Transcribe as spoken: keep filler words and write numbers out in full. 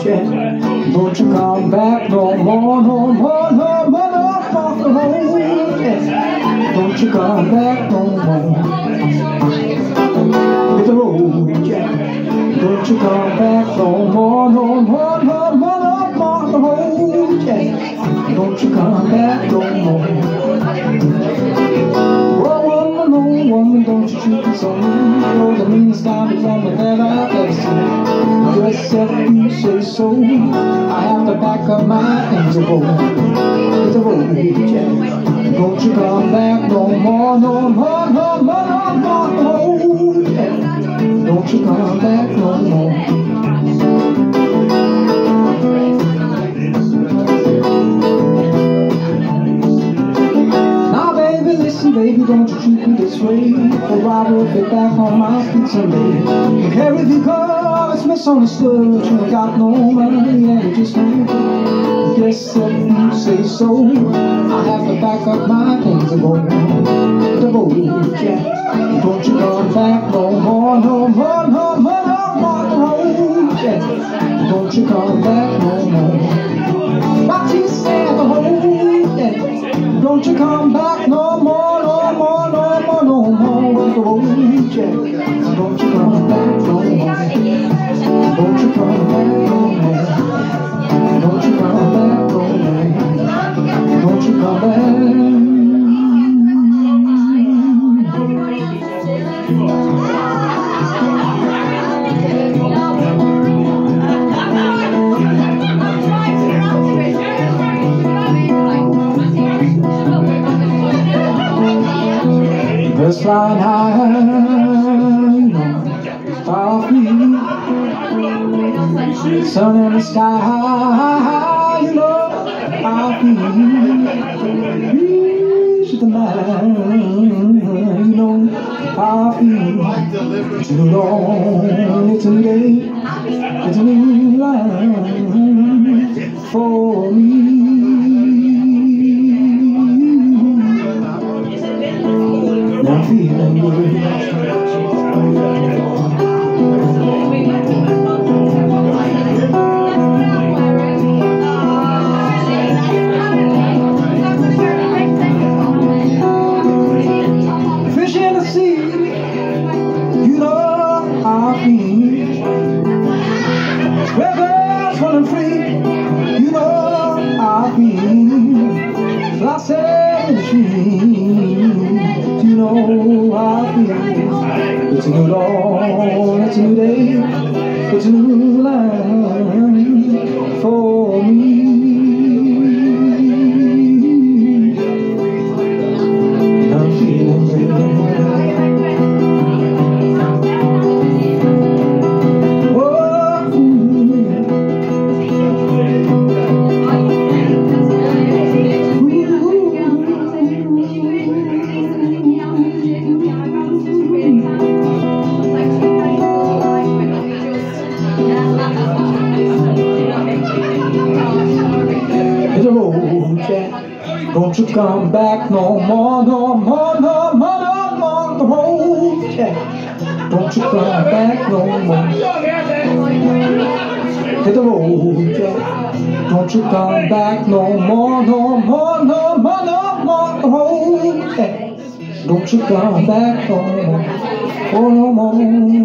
Jack. Don't you come back no more, no more, no more, no more, no more, Jack. Don't you come back no more. Hit the road, Jack. Don't you come back no more, no more, no more, no more, no more, Jack. Don't you come back no more. Woman, don't you treat me so mean. You're the meanest kind of woman that I've ever seen. Just if you say so, I have to back up my things to go. Hit the road, Jack. Don't you come back no more, no more, no more, no more, no more, Jack. Don't you come back no more. Baby, don't you treat me this way, or I will get back on my feet someday. Don't care if you call, it's misunderstood. You ain't got no money and you just know. Guess if you say so, I have to back up my things and go the road, Jack. Don't you come back no more, no more, no more, no more, the road, Jack. Don't you come back no more. What you said, the road, Jack. Don't you come back no more. Jack. Don't you come back no more. Don't you come back no more. Don't you come back no more. Don't you come back. Just flying high, far free, sun in the sky, you know, I'll be reach the man, you know, I'll be too long, it's a new day, it's a new life for me. I'm feeling good. Fish in the sea, you know how I feel. Rivers running free, you know how I feel. Blossom in the trees, you know how I feel. It's a new dawn, it's a new day, it's a new life for me. I'm feeling good. Don't you come back no more, no more, no more, no more, the road, Jack. Don't you come back no more. Hit the road, Jack. Don't you come back no more, no more, no more, no more, the road, Jack. Don't you come back no more, oh no more.